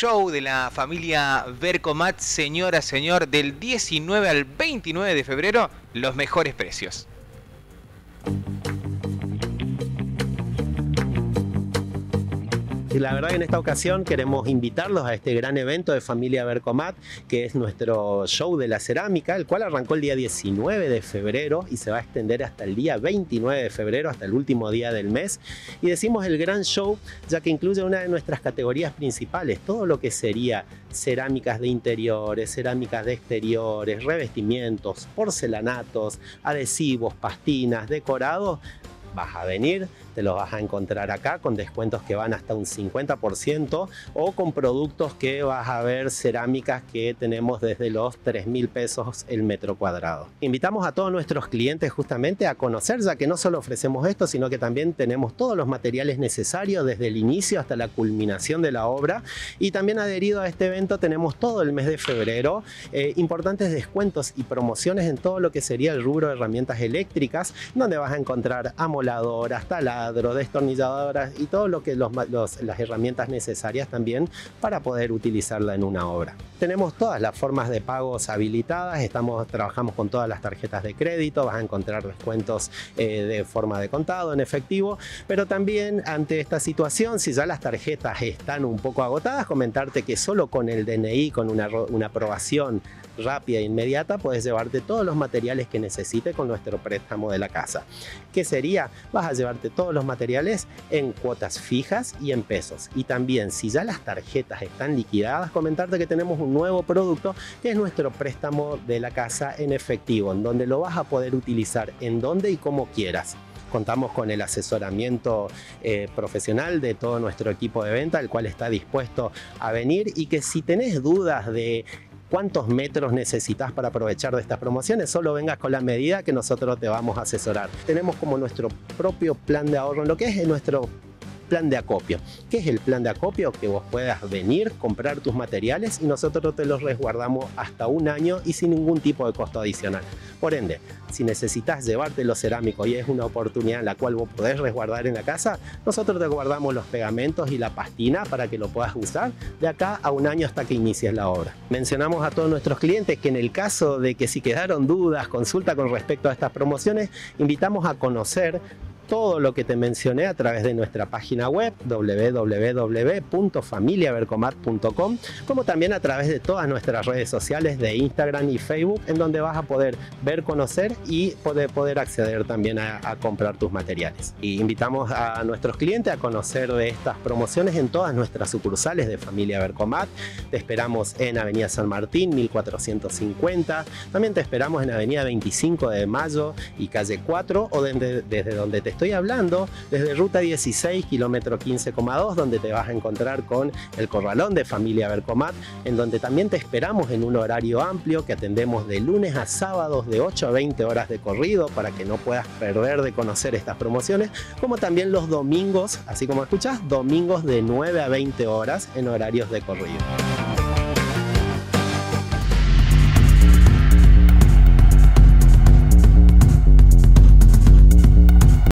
show de la familia Vercomat, señora, señor, del 19 al 29 de febrero, los mejores precios. Y la verdad que en esta ocasión queremos invitarlos a este gran evento de Familia Vercomat, que es nuestro show de la cerámica, el cual arrancó el día 19 de febrero y se va a extender hasta el día 29 de febrero, hasta el último día del mes. Y decimos el gran show, ya que incluye una de nuestras categorías principales, todo lo que sería cerámicas de interiores, cerámicas de exteriores, revestimientos, porcelanatos, adhesivos, pastinas, decorados. Vas a venir, te los vas a encontrar acá con descuentos que van hasta un 50% o con productos que vas a ver cerámicas que tenemos desde los 3.000 pesos el metro cuadrado. Invitamos a todos nuestros clientes justamente a conocer, ya que no solo ofrecemos esto, sino que también tenemos todos los materiales necesarios desde el inicio hasta la culminación de la obra, y también adherido a este evento tenemos todo el mes de febrero importantes descuentos y promociones en todo lo que sería el rubro de herramientas eléctricas, donde vas a encontrar amoladoras, taladro, destornilladoras y todo lo que las herramientas necesarias también para poder utilizarla en una obra. Tenemos todas las formas de pagos habilitadas, trabajamos con todas las tarjetas de crédito, vas a encontrar descuentos de forma de contado, en efectivo, pero también ante esta situación, si ya las tarjetas están un poco agotadas, comentarte que solo con el DNI, con una aprobación rápida e inmediata, puedes llevarte todos los materiales que necesites con nuestro préstamo de la casa. ¿Qué sería? Vas a llevarte todos los materiales en cuotas fijas y en pesos. Y también, si ya las tarjetas están liquidadas, comentarte que tenemos un nuevo producto que es nuestro préstamo de la casa en efectivo, en donde lo vas a poder utilizar en donde y como quieras. Contamos con el asesoramiento profesional de todo nuestro equipo de venta, el cual está dispuesto a venir, y que si tenés dudas de cuántos metros necesitas para aprovechar de estas promociones, solo vengas con la medida que nosotros te vamos a asesorar. Tenemos como nuestro propio plan de ahorro en lo que es nuestro plan de acopio. ¿Qué es el plan de acopio? Que vos puedas venir, comprar tus materiales y nosotros te los resguardamos hasta un año y sin ningún tipo de costo adicional. Por ende, si necesitas llevarte los cerámicos y es una oportunidad en la cual vos podés resguardar en la casa, nosotros te guardamos los pegamentos y la pastina para que lo puedas usar de acá a un año hasta que inicies la obra. Mencionamos a todos nuestros clientes que en el caso de que si quedaron dudas, consulta con respecto a estas promociones, invitamos a conocer todo lo que te mencioné a través de nuestra página web www.familiavercomat.com, como también a través de todas nuestras redes sociales de Instagram y Facebook, en donde vas a poder ver, conocer y poder acceder también a comprar tus materiales. Y invitamos a nuestros clientes a conocer de estas promociones en todas nuestras sucursales de Familia Vercomat. Te esperamos en Avenida San Martín 1450, también te esperamos en Avenida 25 de Mayo y Calle 4, o desde donde te estoy hablando, desde Ruta 16, kilómetro 15,2, donde te vas a encontrar con el corralón de Familia Vercomat, en donde también te esperamos en un horario amplio que atendemos de lunes a sábados de 8 a 20 horas de corrido, para que no puedas perder de conocer estas promociones, como también los domingos, así como escuchas, domingos de 9 a 20 horas en horarios de corrido.